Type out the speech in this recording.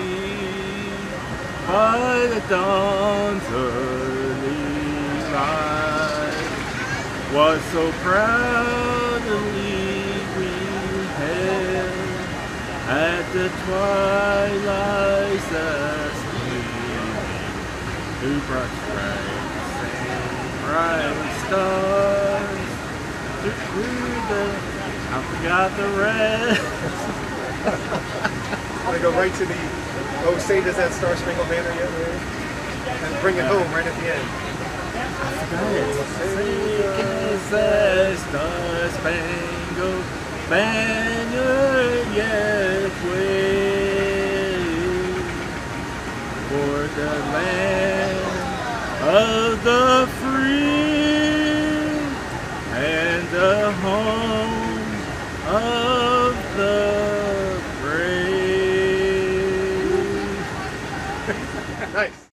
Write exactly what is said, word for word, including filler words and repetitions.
by the dawn's early light, was so proudly we hailed at the twilight's last gleaming, who brought bright, same bright stars through the, I forgot the rest. I'm gonna go right to the, oh, say does that Star Spangled Banner yet? And bring it home right at the end. I forgot it. Say does that Star Spangled Banner yet wave for the land of the free and the home of the brave. Nice.